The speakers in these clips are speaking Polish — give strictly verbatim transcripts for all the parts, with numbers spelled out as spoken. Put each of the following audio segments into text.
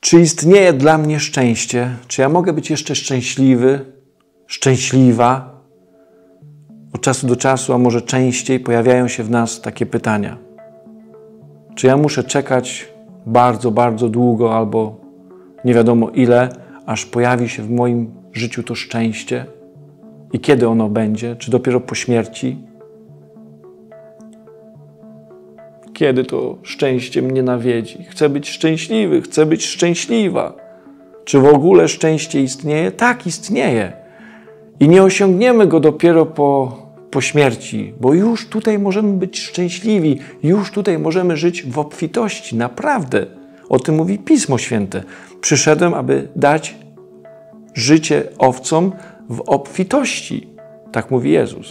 Czy istnieje dla mnie szczęście? Czy ja mogę być jeszcze szczęśliwy, szczęśliwa? Od czasu do czasu, a może częściej, pojawiają się w nas takie pytania. Czy ja muszę czekać bardzo, bardzo długo albo nie wiadomo ile, aż pojawi się w moim życiu to szczęście? I kiedy ono będzie? Czy dopiero po śmierci? Kiedy to szczęście mnie nawiedzi? Chcę być szczęśliwy, chcę być szczęśliwa. Czy w ogóle szczęście istnieje? Tak, istnieje. I nie osiągniemy go dopiero po, po śmierci, bo już tutaj możemy być szczęśliwi, już tutaj możemy żyć w obfitości, naprawdę. O tym mówi Pismo Święte. Przyszedłem, aby dać życie owcom w obfitości. Tak mówi Jezus.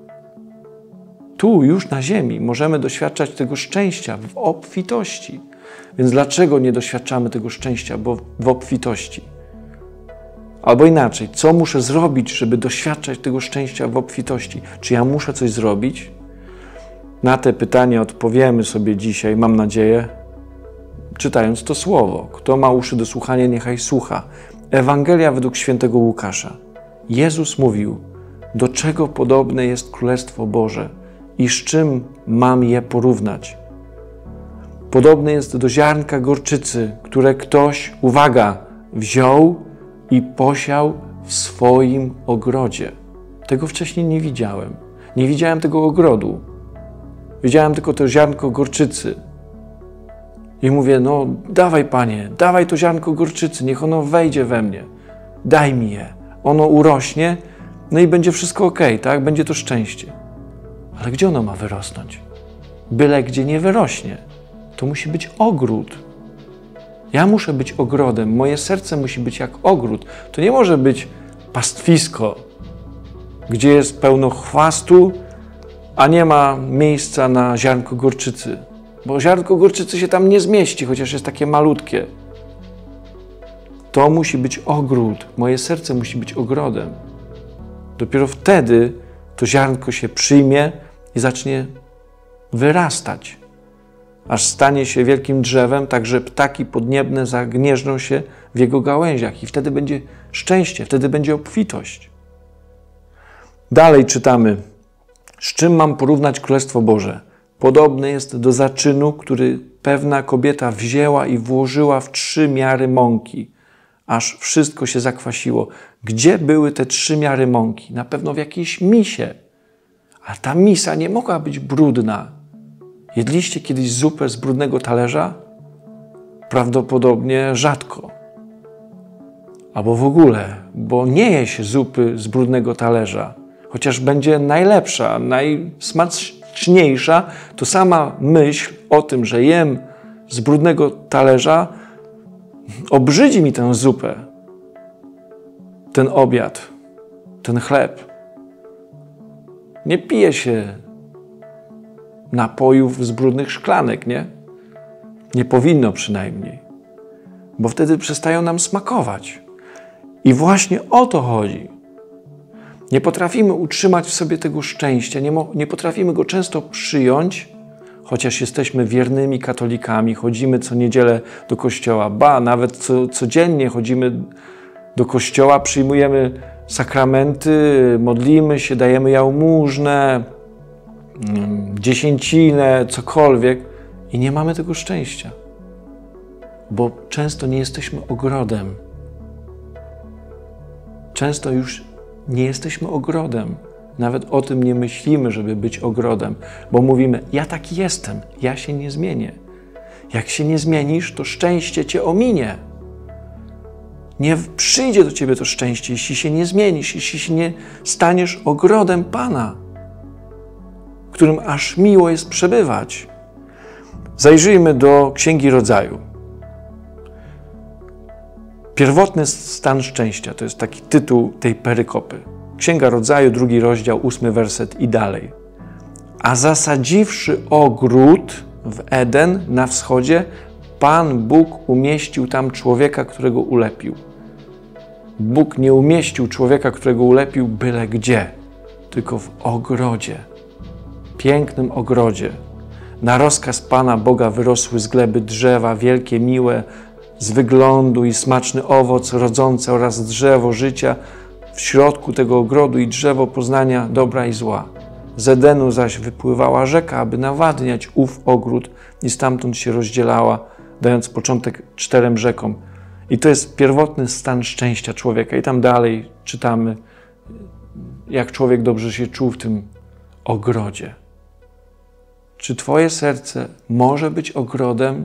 Tu, już na ziemi, możemy doświadczać tego szczęścia w obfitości. Więc dlaczego nie doświadczamy tego szczęścia bo w obfitości? Albo inaczej, co muszę zrobić, żeby doświadczać tego szczęścia w obfitości? Czy ja muszę coś zrobić? Na te pytania odpowiemy sobie dzisiaj, mam nadzieję, czytając to słowo. Kto ma uszy do słuchania, niechaj słucha. Ewangelia według świętego Łukasza. Jezus mówił, do czego podobne jest Królestwo Boże i z czym mam je porównać? Podobne jest do ziarnka gorczycy, które ktoś, uwaga, wziął i posiał w swoim ogrodzie. Tego wcześniej nie widziałem. Nie widziałem tego ogrodu. Widziałem tylko to ziarnko gorczycy. I mówię, no dawaj Panie, dawaj to ziarnko gorczycy, niech ono wejdzie we mnie. Daj mi je. Ono urośnie, no i będzie wszystko okej, tak? Będzie to szczęście. Ale gdzie ono ma wyrosnąć? Byle gdzie nie wyrośnie. To musi być ogród. Ja muszę być ogrodem, moje serce musi być jak ogród. To nie może być pastwisko, gdzie jest pełno chwastu, a nie ma miejsca na ziarnko gorczycy. Bo ziarnko gorczycy się tam nie zmieści, chociaż jest takie malutkie. To musi być ogród. Moje serce musi być ogrodem. Dopiero wtedy to ziarnko się przyjmie i zacznie wyrastać, aż stanie się wielkim drzewem, tak że ptaki podniebne zagnieżdżą się w jego gałęziach i wtedy będzie szczęście, wtedy będzie obfitość. Dalej czytamy, z czym mam porównać Królestwo Boże? Podobne jest do zaczynu, który pewna kobieta wzięła i włożyła w trzy miary mąki, aż wszystko się zakwasiło. Gdzie były te trzy miary mąki? Na pewno w jakiejś misie. A ta misa nie mogła być brudna. Jedliście kiedyś zupę z brudnego talerza? Prawdopodobnie rzadko. Albo w ogóle, bo nie je się zupy z brudnego talerza. Chociaż będzie najlepsza, najsmaczniejsza, to sama myśl o tym, że jem z brudnego talerza, obrzydzi mi tę zupę, ten obiad, ten chleb. Nie pije się napojów z brudnych szklanek, nie? Nie powinno przynajmniej, bo wtedy przestają nam smakować. I właśnie o to chodzi. Nie potrafimy utrzymać w sobie tego szczęścia, nie, nie potrafimy go często przyjąć, chociaż jesteśmy wiernymi katolikami, chodzimy co niedzielę do kościoła, ba, nawet co, codziennie chodzimy do kościoła, przyjmujemy sakramenty, modlimy się, dajemy jałmużnę, dziesięcinę, cokolwiek i nie mamy tego szczęścia, bo często nie jesteśmy ogrodem. Często już nie jesteśmy ogrodem. Nawet o tym nie myślimy, żeby być ogrodem, bo mówimy, ja taki jestem, ja się nie zmienię. Jak się nie zmienisz, to szczęście cię ominie. Nie przyjdzie do ciebie to szczęście, jeśli się nie zmienisz, jeśli się nie staniesz ogrodem Pana, w którym aż miło jest przebywać. Zajrzyjmy do Księgi Rodzaju. Pierwotny stan szczęścia to jest taki tytuł tej perykopy. Księga Rodzaju, drugi rozdział, ósmy werset i dalej. A zasadziwszy ogród w Eden na wschodzie, Pan Bóg umieścił tam człowieka, którego ulepił. Bóg nie umieścił człowieka, którego ulepił byle gdzie, tylko w ogrodzie. Pięknym ogrodzie. Na rozkaz Pana Boga wyrosły z gleby drzewa, wielkie, miłe, z wyglądu i smaczny owoc rodzący oraz drzewo życia w środku tego ogrodu i drzewo poznania dobra i zła. Z Edenu zaś wypływała rzeka, aby nawadniać ów ogród i stamtąd się rozdzielała, dając początek czterem rzekom. I to jest pierwotny stan szczęścia człowieka. I tam dalej czytamy, jak człowiek dobrze się czuł w tym ogrodzie. Czy twoje serce może być ogrodem?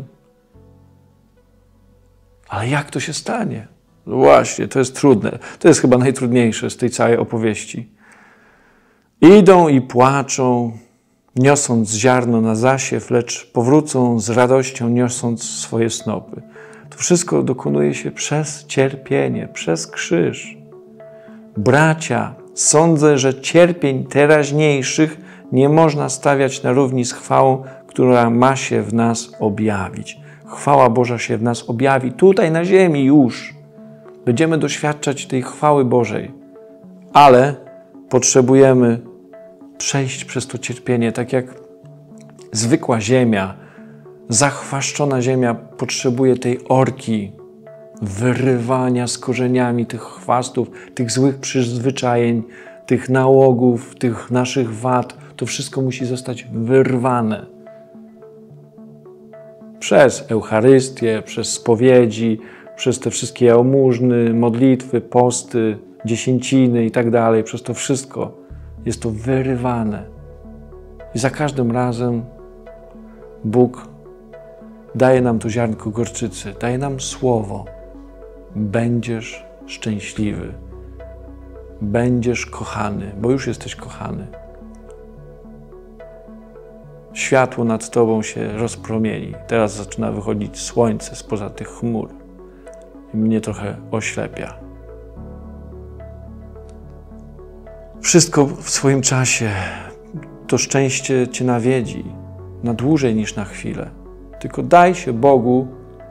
Ale jak to się stanie? No właśnie, to jest trudne. To jest chyba najtrudniejsze z tej całej opowieści. Idą i płaczą, niosąc ziarno na zasiew, lecz powrócą z radością, niosąc swoje snopy. To wszystko dokonuje się przez cierpienie, przez krzyż. Bracia, sądzę, że cierpień teraźniejszych nie można stawiać na równi z chwałą, która ma się w nas objawić. Chwała Boża się w nas objawi tutaj na ziemi już. Będziemy doświadczać tej chwały Bożej, ale potrzebujemy przejść przez to cierpienie, tak jak zwykła ziemia, zachwaszczona ziemia potrzebuje tej orki, wyrywania z korzeniami tych chwastów, tych złych przyzwyczajeń, tych nałogów, tych naszych wad. To wszystko musi zostać wyrwane. Przez Eucharystię, przez spowiedzi, przez te wszystkie jałmużny, modlitwy, posty, dziesięciny i tak dalej. Przez to wszystko jest to wyrywane. I za każdym razem Bóg daje nam to ziarnko gorczycy, daje nam słowo. Będziesz szczęśliwy. Będziesz kochany, bo już jesteś kochany. Światło nad tobą się rozpromieni. Teraz zaczyna wychodzić słońce spoza tych chmur i mnie trochę oślepia. Wszystko w swoim czasie. To szczęście cię nawiedzi na dłużej niż na chwilę. Tylko daj się Bogu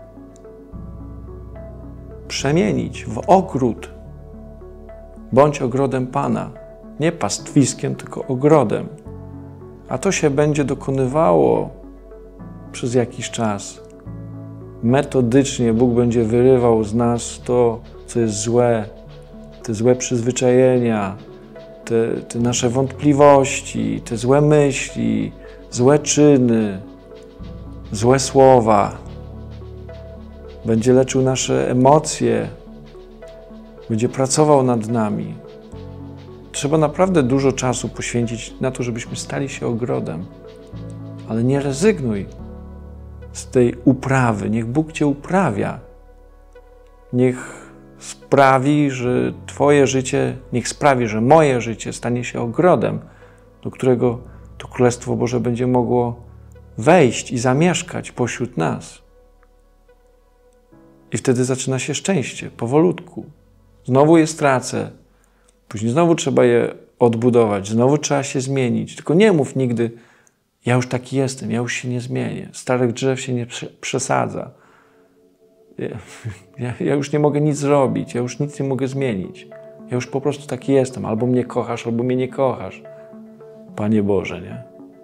przemienić w ogród. Bądź ogrodem Pana. Nie pastwiskiem, tylko ogrodem. A to się będzie dokonywało przez jakiś czas. Metodycznie Bóg będzie wyrywał z nas to, co jest złe, te złe przyzwyczajenia, te, te nasze wątpliwości, te złe myśli, złe czyny, złe słowa. Będzie leczył nasze emocje, będzie pracował nad nami. Trzeba naprawdę dużo czasu poświęcić na to, żebyśmy stali się ogrodem. Ale nie rezygnuj z tej uprawy. Niech Bóg cię uprawia. Niech sprawi, że twoje życie, niech sprawi, że moje życie stanie się ogrodem, do którego to Królestwo Boże będzie mogło wejść i zamieszkać pośród nas. I wtedy zaczyna się szczęście, powolutku. Znowu je stracę, później znowu trzeba je odbudować, znowu trzeba się zmienić. Tylko nie mów nigdy, ja już taki jestem, ja już się nie zmienię. Starych drzew się nie przesadza. Ja, ja już nie mogę nic zrobić, ja już nic nie mogę zmienić. Ja już po prostu taki jestem. Albo mnie kochasz, albo mnie nie kochasz. Panie Boże, nie?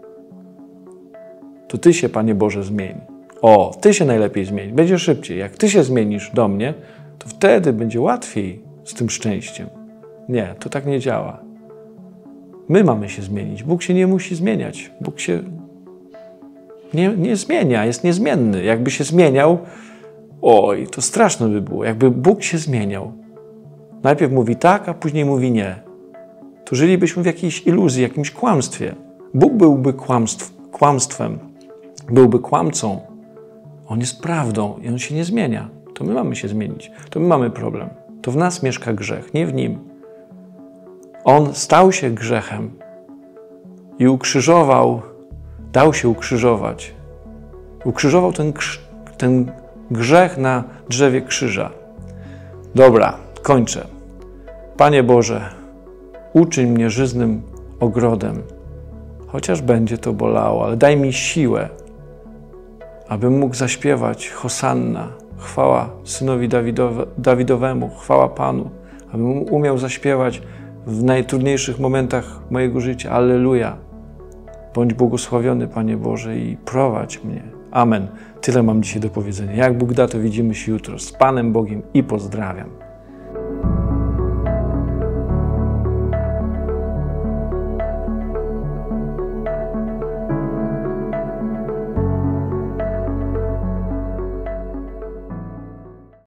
To Ty się, Panie Boże, zmień. O, Ty się najlepiej zmień. Będzie szybciej. Jak Ty się zmienisz do mnie, to wtedy będzie łatwiej z tym szczęściem. Nie, to tak nie działa. My mamy się zmienić. Bóg się nie musi zmieniać. Bóg się nie, nie zmienia, jest niezmienny. Jakby się zmieniał, oj, to straszne by było. Jakby Bóg się zmieniał. Najpierw mówi tak, a później mówi nie. To żylibyśmy w jakiejś iluzji, jakimś kłamstwie. Bóg byłby kłamstw, kłamstwem, byłby kłamcą. On jest prawdą i On się nie zmienia. To my mamy się zmienić. To my mamy problem. To w nas mieszka grzech, nie w Nim. On stał się grzechem i ukrzyżował, dał się ukrzyżować. Ukrzyżował ten, ten grzech na drzewie krzyża. Dobra, kończę. Panie Boże, uczyń mnie żyznym ogrodem, chociaż będzie to bolało, ale daj mi siłę, abym mógł zaśpiewać Hosanna, chwała Synowi Dawidowe, Dawidowemu, chwała Panu, abym umiał zaśpiewać w najtrudniejszych momentach mojego życia. Alleluja. Bądź błogosławiony, Panie Boże, i prowadź mnie. Amen. Tyle mam dzisiaj do powiedzenia. Jak Bóg da, to widzimy się jutro z Panem Bogiem i pozdrawiam.